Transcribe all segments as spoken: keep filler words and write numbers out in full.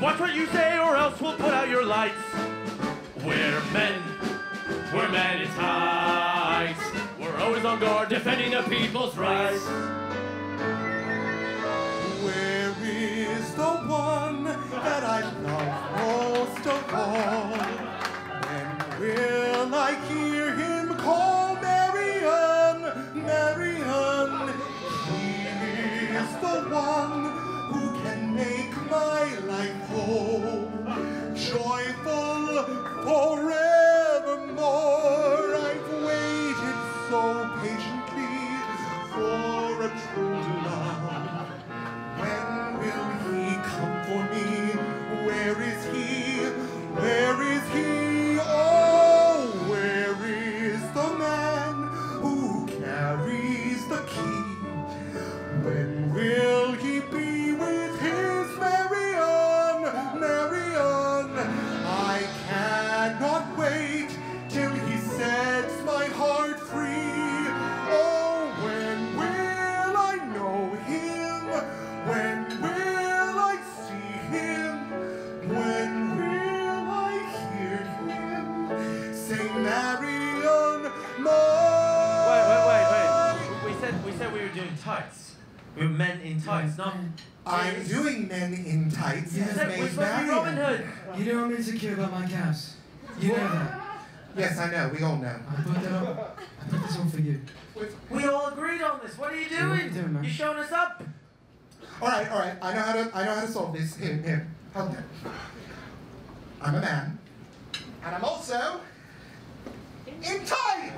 Watch what you say or else we'll put out your lights. We're men, we're men in tights. We're always on guard defending the people's rights. Where is the one that I love most of all? When will I hear him call Marian, Marian? He is the one who can make my life whole, joyful forevermore. I've waited so patiently for a true love. When will he come for me? Where is he? Where is he? Oh, where is the man who carries the key? When will he be with his Marian, Marian? I cannot wait till he sets my heart free. Oh, when will I know him? When will I see him? When will I hear him say Marian, my... Wait, wait, wait, wait. We said, we said we were doing tights. We were men in tights, not... I'm doing men in tights. We as said Maid we're supposed to be Robin Marian. Hood. You know I'm insecure about my calves. You know that. Yes, I know. We all know. I put that on. I put this on for you. We all agreed on this. What are you doing? What are you doing, man? You showing us up? All right, all right. I know how to. I know how to solve this. Here, here. Hold on. I'm a man, and I'm also in tights.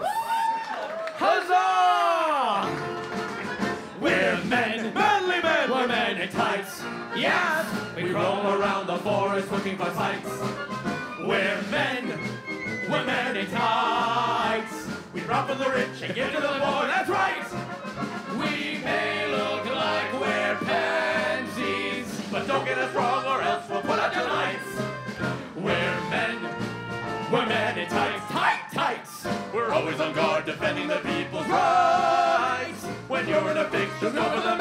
Huzzah! We're men, manly men. We're men in tights. Yes, we roam around the forest looking for sights. We're men, we're men in tights. We rob from the rich and give to the poor. That's right. We may look like we're pansies, but don't get us wrong or else we'll put out your lights. We're men, we're men in tights, tight tights. We're always on guard defending the people's rights. When you're in a fix, just go for the